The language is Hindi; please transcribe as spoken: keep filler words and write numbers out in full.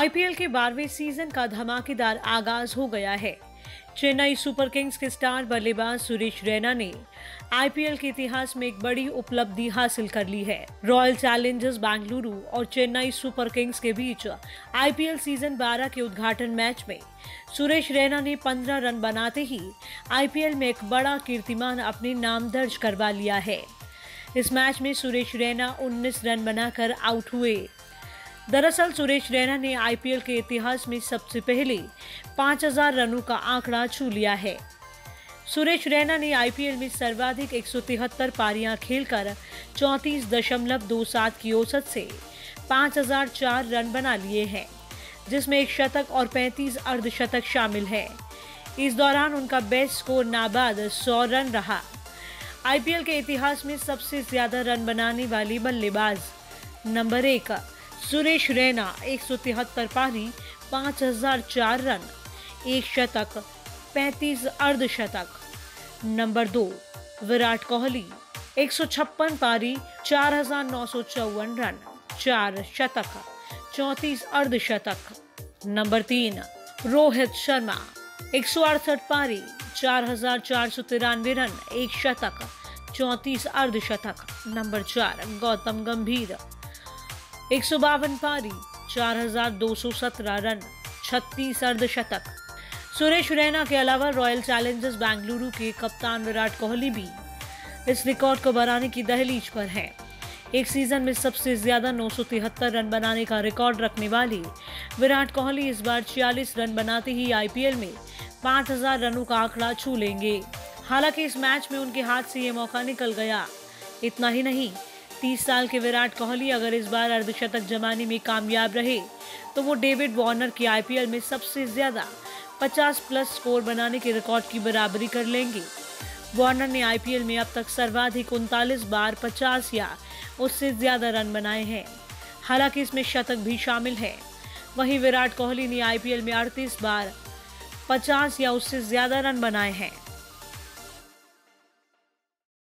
आईपीएल के बारहवें सीजन का धमाकेदार आगाज हो गया है। चेन्नई सुपर किंग्स के स्टार बल्लेबाज सुरेश रैना ने आईपीएल के इतिहास में एक बड़ी उपलब्धि हासिल कर ली है। रॉयल चैलेंजर्स बेंगलुरु और चेन्नई सुपर किंग्स के बीच आईपीएल सीजन बारह के उद्घाटन मैच में सुरेश रैना ने पंद्रह रन बनाते ही आईपीएल में एक बड़ा कीर्तिमान अपने नाम दर्ज करवा लिया है। इस मैच में सुरेश रैना उन्नीस रन बनाकर आउट हुए। दरअसल सुरेश रैना ने आईपीएल के इतिहास में सबसे पहले पाँच हज़ार रनों का आंकड़ा छू लिया है। सुरेश रैना ने आईपीएल में सर्वाधिक एक सौ तिहत्तर पारियां खेलकर चौंतीस दशमलव दो सात की औसत से पाँच हज़ार चार रन बना लिए हैं, जिसमें एक शतक और पैंतीस अर्धशतक शामिल है। इस दौरान उनका बेस्ट स्कोर नाबाद सौ रन रहा। आईपीएल के इतिहास में सबसे ज्यादा रन बनाने वाले बल्लेबाज नंबर एक सुरेश रैना एक सौ तिहत्तर पारी, पाँच हज़ार चार रन, एक शतक, पैंतीस अर्धशतक। नंबर दो विराट कोहली एक सौ छप्पन पारी, चार हज़ार नौ सौ चौवन रन, चार शतक, चौंतीस अर्धशतक। नंबर तीन रोहित शर्मा एक सौ अड़सठ पारी, चार हज़ार चार सौ तिरानवे रन, एक शतक, चौंतीस अर्धशतक। नंबर चार गौतम गंभीर एक सौ बावन पारी, चार हज़ार दो सौ सत्रह रन, छत्तीस अर्धशतक। सुरेश रैना के अलावा रॉयल चैलेंजर्स बेंगलुरु के कप्तान विराट कोहली भी इस रिकॉर्ड को बनाने की दहलीज पर हैं। एक सीजन में सबसे ज्यादा नौ सौ तिहत्तर रन बनाने का रिकॉर्ड रखने वाले विराट कोहली इस बार छियालीस रन बनाते ही आईपीएल में पाँच हज़ार रनों का आंकड़ा छू लेंगे। हालांकि इस मैच में उनके हाथ से ये मौका निकल गया। इतना ही नहीं, तीस साल के विराट कोहली अगर इस बार अर्धशतक जमाने में कामयाब रहे तो वो डेविड वार्नर की आईपीएल में सबसे ज्यादा पचास प्लस स्कोर बनाने के रिकॉर्ड की बराबरी कर लेंगे। वार्नर ने आईपीएल में अब तक सर्वाधिक उनतालीस बार पचास या उससे ज्यादा रन बनाए हैं, हालांकि इसमें शतक भी शामिल है। वहीं विराट कोहली ने आईपीएल में अड़तीस बार पचास या उससे ज्यादा रन बनाए हैं।